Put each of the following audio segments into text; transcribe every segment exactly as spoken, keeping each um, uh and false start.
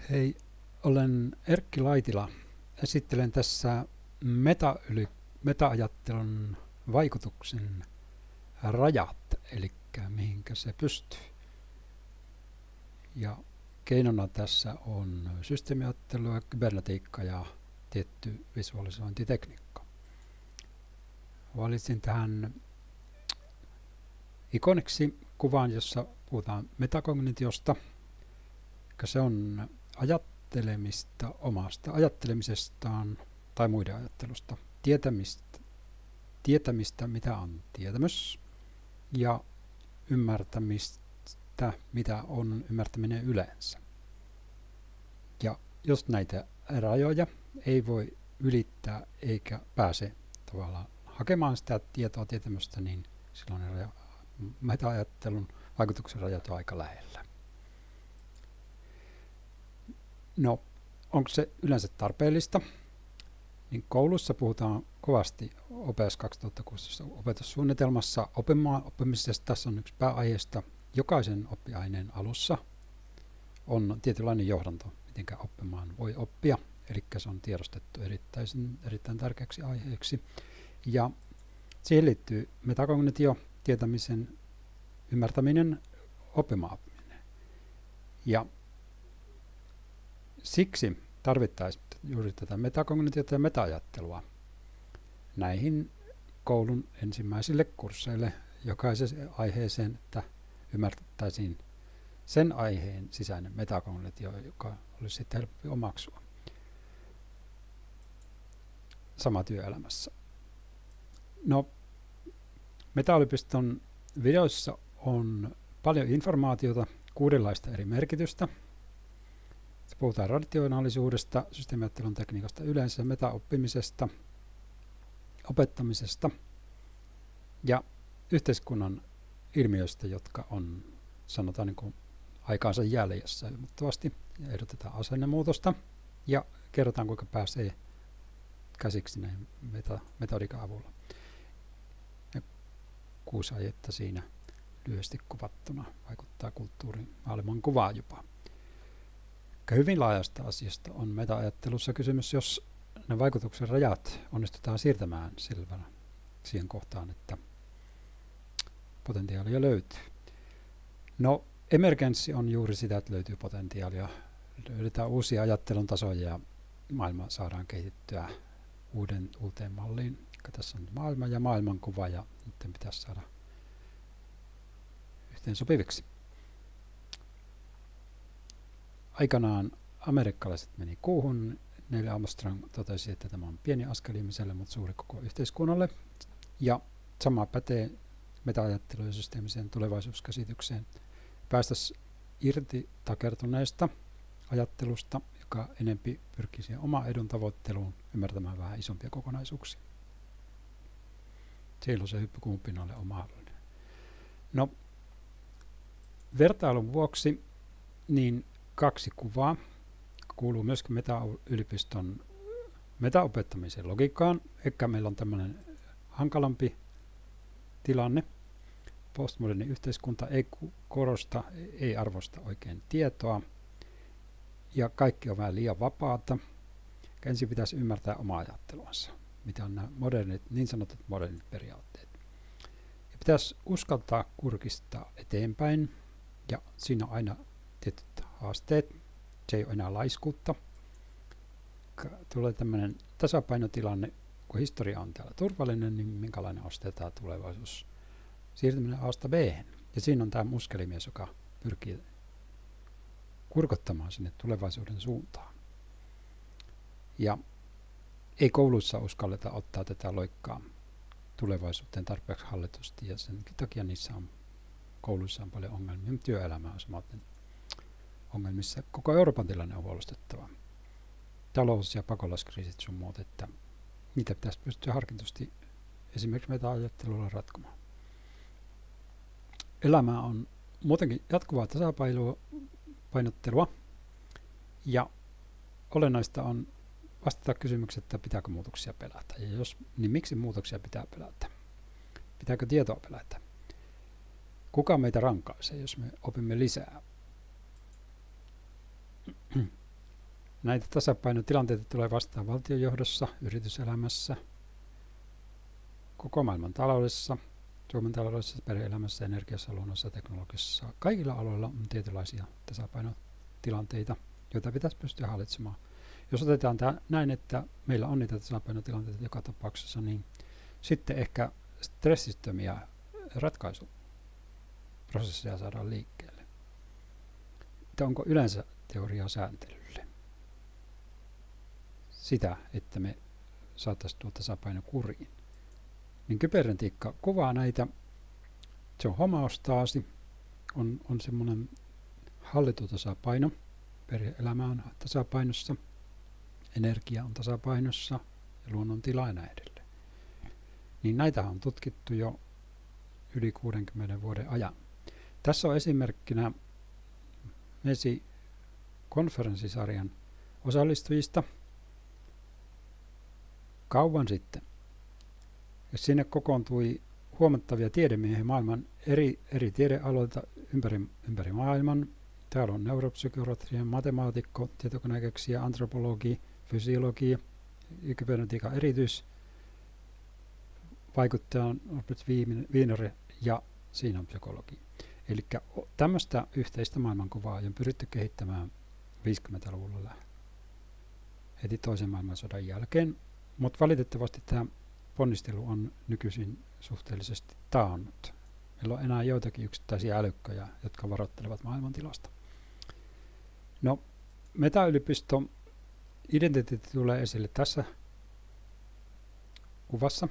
Hei, olen Erkki Laitila. Esittelen tässä meta-yli, meta-ajattelun vaikutuksen rajat, eli mihinkä se pystyy. Ja keinona tässä on systeemiajattelu, kybernetiikka ja tietty visualisointitekniikka. Valitsin tähän ikoniksi kuvan, jossa puhutaan metakognitiosta. Se on ajattelemista omasta ajattelemisestaan tai muiden ajattelusta, tietämistä, tietämistä mitä on tietämys, ja ymmärtämistä, mitä on ymmärtäminen yleensä. Ja jos näitä rajoja ei voi ylittää eikä pääse tavallaan hakemaan sitä tietoa, tietämystä, niin silloin meta-ajattelun vaikutuksen rajat on aika lähellä. No, onko se yleensä tarpeellista? Niin koulussa puhutaan kovasti O P S kaksituhattakuusitoista opetussuunnitelmassa oppimisesta. Tässä on yksi pääaiheesta. Jokaisen oppiaineen alussa on tietynlainen johdanto, miten oppimaan voi oppia. Eli se on tiedostettu erittäin, erittäin tärkeäksi aiheeksi. Ja siihen liittyy metakognitio, tietämisen ymmärtäminen, oppimaan oppiminen. Ja siksi tarvittaisiin juuri tätä metakognitiota ja meta-ajattelua näihin koulun ensimmäisille kursseille jokaiseen aiheeseen, että ymmärtäisiin sen aiheen sisäinen metakognitio, joka olisi sitten helpompi omaksua sama työelämässä. No, Metayliopiston videoissa on paljon informaatiota, kuudenlaista eri merkitystä. Puhutaan rationaalisuudesta, systeemiajattelun tekniikasta yleensä, metaoppimisesta, opettamisesta ja yhteiskunnan ilmiöistä, jotka on, sanotaan niin kuin aikaansa jäljessä ilmoittavasti, ja ehdotetaan asennemuutosta ja kerrotaan, kuinka pääsee käsiksi näihin meta, metodiikan avulla. Ja kuusi aihetta siinä lyhyesti kuvattuna vaikuttaa kulttuurimaailman kuvaa jopa. Hyvin laajasta asiasta on meta-ajattelussa kysymys, jos ne vaikutuksen rajat onnistutaan siirtämään selvänä siihen kohtaan, että potentiaalia löytyy. No, emergenssi on juuri sitä, että löytyy potentiaalia. Löydetään uusia ajattelun tasoja ja maailma saadaan kehitettyä uuden, uuteen malliin. Tässä on maailma ja maailmankuva ja nyt pitäisi saada yhteen sopiviksi. Aikanaan amerikkalaiset meni kuuhun. Neil Armstrong totesi, että tämä on pieni askel ihmiselle, mutta suuri koko yhteiskunnalle. Ja sama pätee meta-ajatteluun ja systeemiseen tulevaisuuskäsitykseen. Päästäisiin irti takertuneesta ajattelusta, joka enempi pyrkii siihen omaan edun tavoitteluun, ymmärtämään vähän isompia kokonaisuuksia. Silloin se hyppy kuun pinnalle on mahdollinen. No, vertailun vuoksi niin kaksi kuvaa kuuluu myöskin Meta-yliopiston metaopettamisen logiikkaan. Ehkä meillä on tämmöinen hankalampi tilanne. Postmoderni yhteiskunta ei korosta, ei arvosta oikein tietoa. Ja kaikki on vähän liian vapaata. Ensin pitäisi ymmärtää omaa ajatteluansa, mitä on nämä modernit, niin sanotut modernit periaatteet. Ja pitäisi uskaltaa kurkistaa eteenpäin. Ja siinä on aina tietyt haasteet. Se ei ole enää laiskuutta. Tulee tämmöinen tasapainotilanne, kun historia on täällä turvallinen, niin minkälainen on tämä tulevaisuus siirtyminen A:sta B:hen. Ja siinä on tämä muskelimies, joka pyrkii kurkottamaan sinne tulevaisuuden suuntaan. Ja ei kouluissa uskalleta ottaa tätä loikkaa tulevaisuuteen tarpeeksi hallitusti, ja sen takia niissä on kouluissa on paljon ongelmia. Työelämä on samaten ongelmissa. Koko Euroopan tilanne on huolestuttava. Talous- ja pakolaiskriisit sun muut, että niitä pitäisi pystyä harkitusti esimerkiksi meta-ajattelulla ratkomaan. Elämä on muutenkin jatkuvaa tasapainottelua, ja olennaista on vastata kysymykseen, että pitääkö muutoksia pelätä. Ja jos, niin miksi muutoksia pitää pelätä? Pitääkö tietoa pelätä? Kuka meitä rankaisee, jos me opimme lisää? Näitä tasapainotilanteita tulee vastaan valtionjohdossa, yrityselämässä, koko maailman taloudessa, Suomen taloudessa, perhe-elämässä, energiassa, luonnossa, teknologiassa. Kaikilla aloilla on tietynlaisia tasapainotilanteita, joita pitäisi pystyä hallitsemaan. Jos otetaan tämä näin, että meillä on niitä tasapainotilanteita joka tapauksessa, niin sitten ehkä stressittömiä ratkaisuprosesseja saadaan liikkeelle. Että onko yleensä teoriaa sääntelylle? Sitä, että me saataisiin tuo tasapaino kuriin. Niin kybernetiikka kuvaa näitä. Se on homeostaasi, on, on semmoinen hallittu tasapaino. Perhe-elämä on tasapainossa, energia on tasapainossa ja luonnon tila ja näin edelleen. Niin näitä on tutkittu jo yli kuudenkymmenen vuoden ajan. Tässä on esimerkkinä Mesi-konferenssisarjan osallistujista kauan sitten. Ja sinne kokoontui huomattavia tiedemiehiä maailman eri, eri tiedealoilta ympäri, ympäri maailman. Täällä on neuropsykiatria, matemaatikko, tietokonekeksijä, antropologi, fysiologi, kybernetiikan erityisvaikuttaja on Norbert Wiener ja siinä on psykologi. Eli tämmöistä yhteistä maailmankuvaa on pyritty kehittämään viisikymmentäluvulla heti toisen maailmansodan jälkeen, mutta valitettavasti tämä ponnistelu on nykyisin suhteellisesti taannut. Meillä on enää joitakin yksittäisiä älykköjä, jotka varoittelevat maailmantilasta. No, metayliopisto identiteetti tulee esille tässä kuvassa.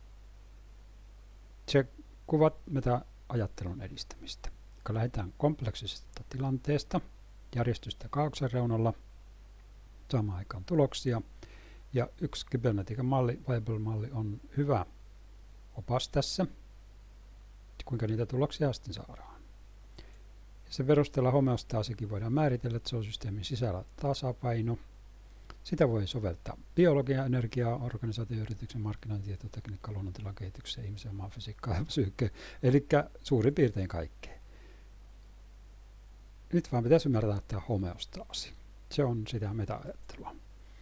Se kuvat meta-ajattelun edistämistä, joka lähdetään kompleksisesta tilanteesta, järjestystä kaaoksen reunalla, saamaan aikaan tuloksia. Ja yksi kybernetiikan malli, Weibull-malli, on hyvä opas tässä, kuinka niitä tuloksia sitten saadaan. Ja sen perusteella homeostaasikin voidaan määritellä, että se on systeemin sisällä tasapaino. Sitä voi soveltaa biologia, energiaa, organisaatioyrityksen, markkinointi, tietotekniikka, luonnontilan kehitykseen, ihmisen omaa fysiikkaa ja psyykkeä. Eli suurin piirtein kaikkea. Nyt vaan pitäisi ymmärtää tämä homeostaasi. Se on sitä meta-ajattelua.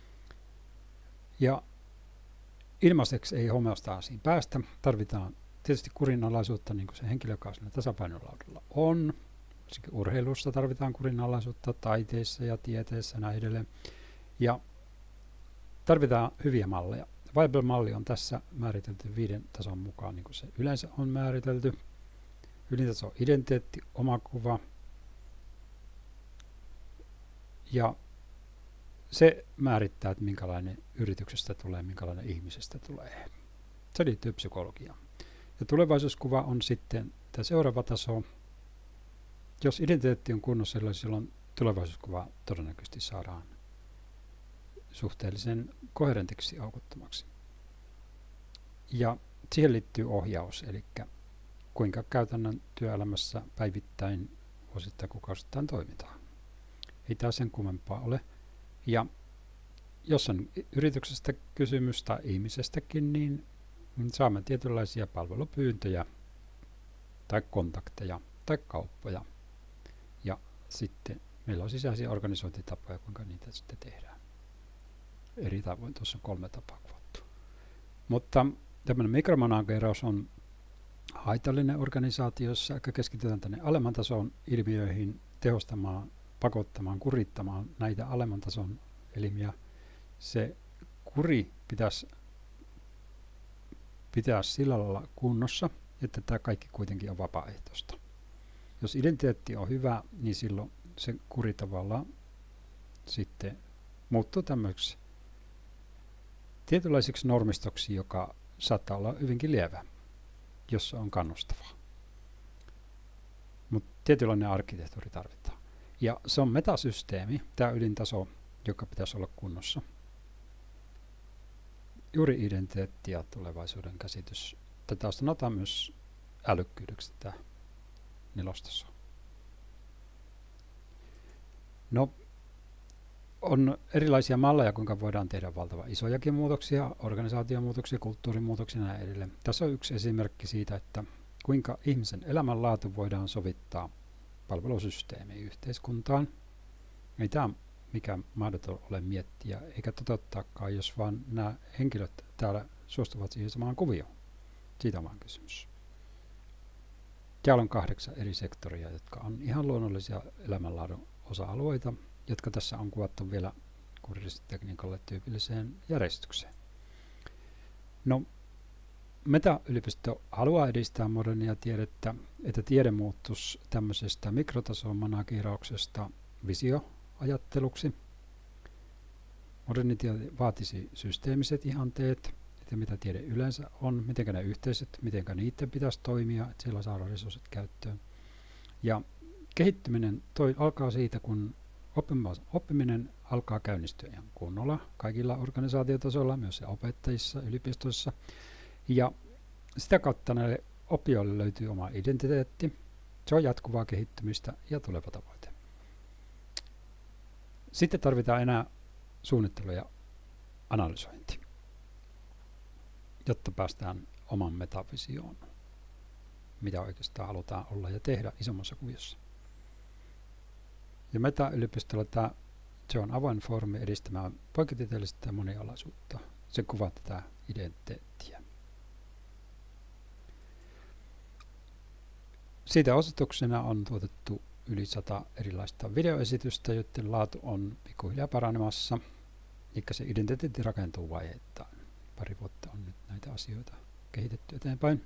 Ja ilmaiseksi ei homeostaasiin päästä. Tarvitaan tietysti kurinalaisuutta, niin kuin se henkilö, joka siinä tasapainolaudalla on. Urheilussa tarvitaan kurinalaisuutta, taiteessa ja tieteessä ja näin edelleen. Ja tarvitaan hyviä malleja. Weibull-malli on tässä määritelty viiden tason mukaan, niin kuin se yleensä on määritelty. Ylintaso on identiteetti, omakuva. Ja se määrittää, että minkälainen yrityksestä tulee, minkälainen ihmisestä tulee. Se liittyy psykologiaan. Ja tulevaisuuskuva on sitten tämä seuraava taso. Jos identiteetti on kunnossa, silloin tulevaisuuskuva todennäköisesti saadaan suhteellisen koherentiksi aukottomaksi. Ja siihen liittyy ohjaus, eli kuinka käytännön työelämässä päivittäin, vuosittain, kuukausittain toimitaan. Ei taas sen kummempaa ole. Ja jos on yrityksestä kysymys tai ihmisestäkin, niin saamme tietynlaisia palvelupyyntöjä tai kontakteja tai kauppoja. Ja sitten meillä on sisäisiä organisointitapoja, kuinka niitä sitten tehdään. Eri tavoin, tuossa on kolme tapaa kuvattu. Mutta tämmöinen mikromanageeraus on haitallinen organisaatiossa, eli keskitytään tänne alemman tason ilmiöihin tehostamaan, pakottamaan, kurittamaan näitä alemman tason elimiä. Se kuri pitäisi pitää sillä lailla kunnossa, että tämä kaikki kuitenkin on vapaaehtoista. Jos identiteetti on hyvä, niin silloin se kuri tavallaan sitten muuttuu tämmöiseksi tietynlaiseksi normistoksi, joka saattaa olla hyvinkin lievä, jos se on kannustavaa. Mutta tietynlainen arkkitehtuuri tarvitaan. Ja se on metasysteemi, tämä ydintaso, joka pitäisi olla kunnossa. Juuri identiteetti ja tulevaisuuden käsitys. Tätä sanotaan myös älykkyydeksi tämä nelostaso. No, on erilaisia malleja, kuinka voidaan tehdä valtavan isojakin muutoksia, organisaatiomuutoksia, kulttuurimuutoksia ja näin edelleen. Tässä on yksi esimerkki siitä, että kuinka ihmisen elämänlaatu voidaan sovittaa palvelusysteemiin yhteiskuntaan. Ei tämä on mikä mahdoton ole miettiä, eikä toteuttaakaan, jos vaan nämä henkilöt täällä suostuvat siihen samaan kuvioon. Siitä on vaan kysymys. Täällä on kahdeksan eri sektoria, jotka on ihan luonnollisia elämänlaadun osa-alueita, jotka tässä on kuvattu vielä kurssitekniikalle tyypilliseen järjestykseen. No, Meta-yliopisto haluaa edistää modernia tiedettä, että tiede muuttuisi tämmöisestä mikrotason managerauksesta visioajatteluksi. Moderni tiede vaatisi systeemiset ihanteet, että mitä tiede yleensä on, miten ne yhteiset, miten niiden pitäisi toimia, että siellä saadaan resurssit käyttöön. Ja kehittyminen toi, alkaa siitä, kun oppiminen alkaa käynnistyä ihan kunnolla kaikilla organisaatiotasoilla, myös se opettajissa, yliopistoissa. Ja sitä kautta näille oppijoille löytyy oma identiteetti. Se on jatkuvaa kehittymistä ja tuleva tavoite. Sitten tarvitaan enää suunnittelu ja analysointi, jotta päästään oman metavisioon, mitä oikeastaan halutaan olla ja tehdä isommassa kuviossa. Ja Meta-yliopistolla tämä se on avoin foorumi edistämään poikkitieteellistä ja monialaisuutta. Se kuvaa tätä identiteettiä. Siitä osoituksena on tuotettu yli sata erilaista videoesitystä, joiden laatu on pikkuhiljaa paranemassa. Eli se identiteetti rakentuu vaiheittain. Pari vuotta on nyt näitä asioita kehitetty eteenpäin.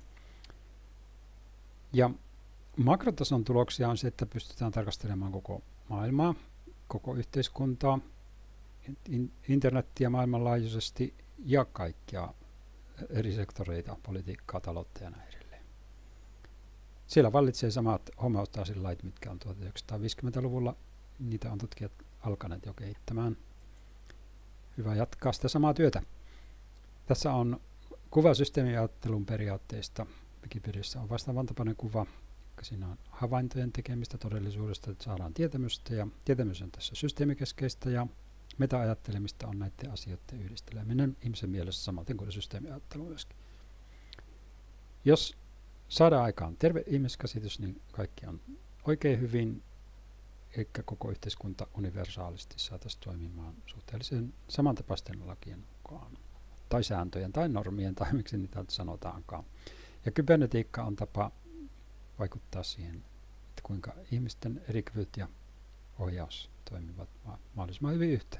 Ja makrotason tuloksia on se, että pystytään tarkastelemaan koko maailmaa, koko yhteiskuntaa, internettiä maailmanlaajuisesti ja kaikkia eri sektoreita, politiikkaa, taloutta ja näin edelleen. Siellä vallitsee samat homeostaasin lait, mitkä on tuhatyhdeksänsataaviisikymmentäluvulla. Niitä on tutkijat alkaneet jo kehittämään. Hyvä jatkaa sitä samaa työtä. Tässä on kuva systeemiajattelun periaatteista. Wikipediassa on vastaavan tapainen kuva. Siinä on havaintojen tekemistä todellisuudesta, että saadaan tietämystä. Ja tietämys on tässä systeemikeskeistä ja meta-ajattelemista on näiden asioiden yhdisteleminen ihmisen mielessä samaten kuin systeemiajattelu myöskin. Jos saadaan aikaan terve ihmiskäsitys, niin kaikki on oikein hyvin, eikä koko yhteiskunta universaalisti saataisiin toimimaan suhteellisen samantapaisten lakien mukaan, tai sääntöjen, tai normien, tai miksi niitä sanotaankaan. Ja kybernetiikka on tapa vaikuttaa siihen, että kuinka ihmisten eri kyvyt ja ohjaus toimivat mahdollisimman hyvin yhteen.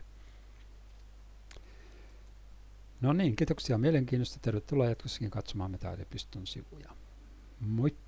No niin, kiitoksia mielenkiinnosta. Tervetuloa jatkossakin katsomaan Meta-yliopiston sivuja. Moi!